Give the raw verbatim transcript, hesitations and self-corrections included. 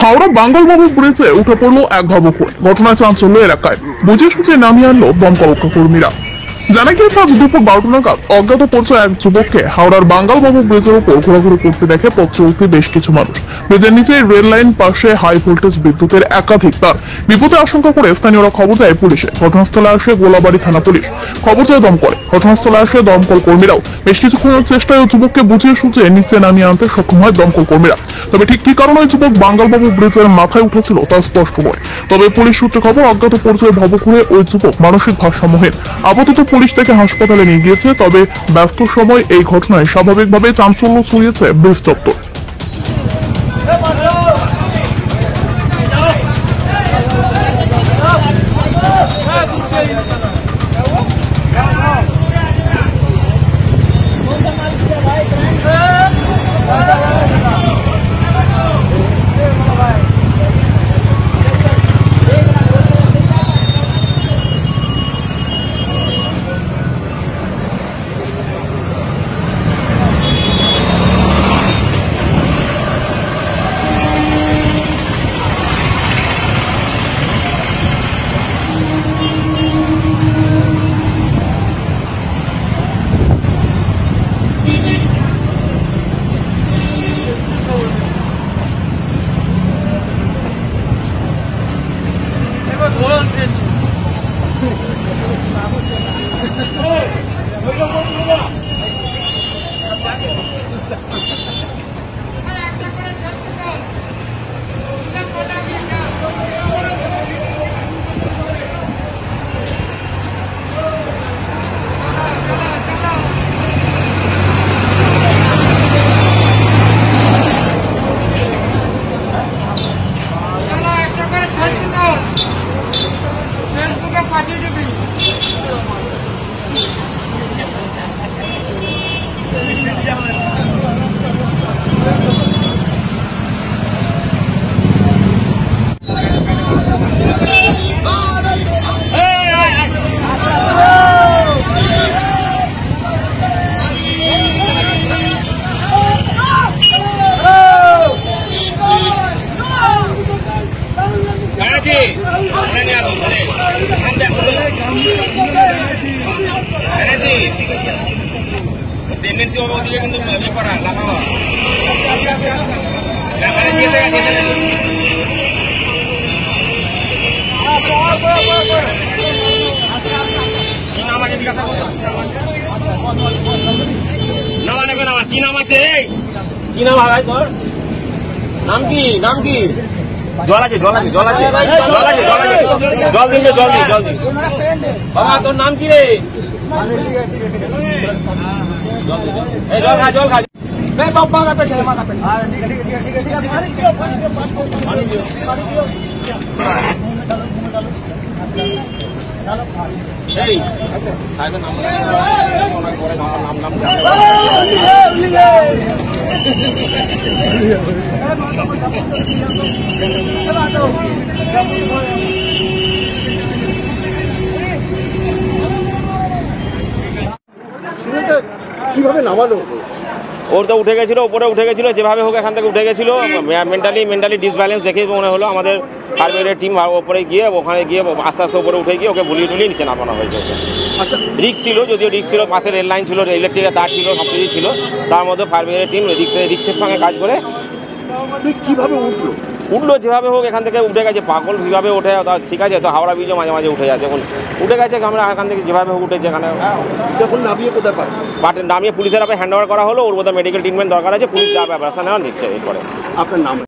হাওড়া বাঙ্গালবাবু ব্রিজে উঠে পড়লো এক ভাবুক। ঘটনায় চাঞ্চল্য এলাকায়, বুঝে সুঝে নামিয়ে আনলো দমকল কর্মীরা। জানা গিয়েছে আজ দুপুর বারোটা নাগাদ অজ্ঞাত পরিচয় এক যুবককে হাওড়ার বাঙ্গালবাবু ব্রিজের উপর ঘোরাঘুরি করতে দেখে পথ চলতে বেশ কিছু মানুষ। ব্রিজের নিচে রেল লাইন পাশে হাই ভোল্টেজ বিদ্যুতের একাধিক তার। বিপদে আশঙ্কা করে স্থানীয়রা খবর দেয় পুলিশে। ঘটনাস্থলে আসে গোলাবাড়ি থানা পুলিশ, খবর দেয় দমকলে। ঘটনাস্থলে আসে দমকল কর্মীরাও। বেশ কিছুক্ষণের চেষ্টায় ওই যুবককে বুঝিয়ে সুঝে নিচে নামিয়ে আনতে সক্ষম হয় দমকল কর্মীরা। তবে ঠিক কি কারণে ওই যুবক বাঙ্গালবাবু ব্রিজের মাথায় উঠেছিল তা স্পষ্ট নয়। তবে পুলিশ সূত্রে খবর, অজ্ঞাত পরিচয় ভাবুকুরে ওই যুবক মানসিক ভারসাম্যহীন। আপাতত পুলিশ তাকে হাসপাতালে নিয়ে গিয়েছে। তবে ব্যস্ত সময় এই ঘটনায় স্বাভাবিকভাবে চাঞ্চল্য ছড়িয়েছে ব্রিজ চত্বর। টেন্ডেন্সি হবে ওদিকে কিন্তু ইয়ে করা লাগাও কি নাম আছে জিজ্ঞাসা করো নাম নেবে না কি নাম আছে কি নাম ভাই তোর নাম কি নাম কি জল আছে জল আছে জল আছে জল আছে জল আছে জল দিন জল দিন জল দিন বাবা তোর নাম কি রে এই জল খা জল খা मैं पापा का पेट है मां का पेट हां ठीक है ठीक है ठीक है ठीक है पानी दियो पानी दियो पानी दियो पानी दियो डालो पानी এই সাহেবের নাম করে নাম নাম কিভাবে নামালো? ওর তো উঠে গেছিল, উপরে উঠে গেছিল, যেভাবে হোক এখান থেকে উঠে গেছিল। মেন্টালি মেন্টালি ডিসব্যালেন্স দেখে মনে হলো আমাদের ফায়ার ব্রিগেডের টিম ওপরে গিয়ে ওখানে গিয়ে আস্তে আস্তে উপরে উঠে গিয়ে ওকে বুলিয়ে টুলিয়ে নিচে নামানো হয়েছে। আচ্ছা, রিক্স ছিল, যদিও রিক্স ছিল, পাশে রেল লাইন ছিল, ইলেকট্রিকের তার ছিল, সব কিছু ছিল। তার মধ্যে ফায়ার ব্রিগেডের টিম রিক্সের রিক্সের সঙ্গে কাজ করে কিভাবে উঠলো উঠলো যেভাবে হোক এখান থেকে উঠে গেছে। পাগল কীভাবে ওঠে ঠিক আছে, তো হাওড়া ব্রিজও মাঝে মাঝে উঠে যাচ্ছে। এখন উঠে গেছে, আমরা এখান থেকে যেভাবে হোক উঠেছে। এখানে যখন নামিয়ে কোথায় পায় বাট নামিয়ে পুলিশের হাতে হ্যান্ড ওভার করা হলো। ওর বোধহয় মেডিকেল ট্রিটমেন্ট দরকার আছে, পুলিশ যা ব্যবস্থা নেওয়া নিচ্ছে এরপরে। আপনার নাম?